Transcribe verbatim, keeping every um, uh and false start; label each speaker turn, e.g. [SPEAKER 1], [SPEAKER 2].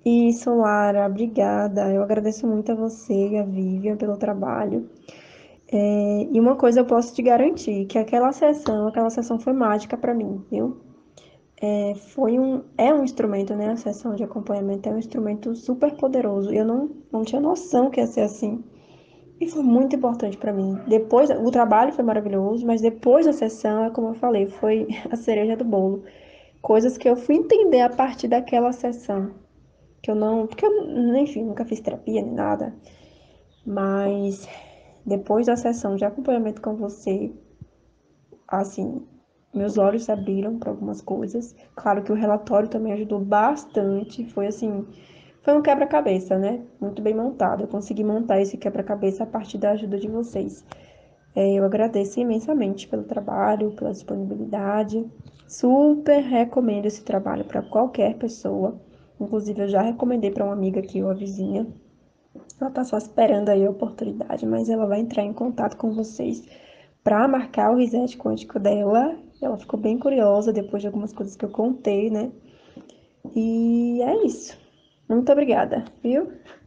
[SPEAKER 1] Isso, Lara, obrigada. Eu agradeço muito a você e a Vivian pelo trabalho. É, e uma coisa eu posso te garantir, que aquela sessão, aquela sessão foi mágica para mim, viu? É, foi um, é um instrumento, né? A sessão de acompanhamento é um instrumento super poderoso. Eu não, não tinha noção que ia ser assim. E foi muito importante para mim. Depois, o trabalho foi maravilhoso, mas depois da sessão, é como eu falei, foi a cereja do bolo. Coisas que eu fui entender a partir daquela sessão. Que eu não. Porque eu, enfim, nunca fiz terapia nem nada. Mas depois da sessão de acompanhamento com você, assim, meus olhos se abriram para algumas coisas. Claro que o relatório também ajudou bastante. Foi assim, foi um quebra-cabeça, né? Muito bem montado. Eu consegui montar esse quebra-cabeça a partir da ajuda de vocês. É, eu agradeço imensamente pelo trabalho, pela disponibilidade. Super recomendo esse trabalho para qualquer pessoa. Inclusive, eu já recomendei para uma amiga aqui, uma vizinha. Ela tá só esperando aí a oportunidade, mas ela vai entrar em contato com vocês para marcar o reset quântico dela. Ela ficou bem curiosa depois de algumas coisas que eu contei, né? E é isso. Muito obrigada, viu?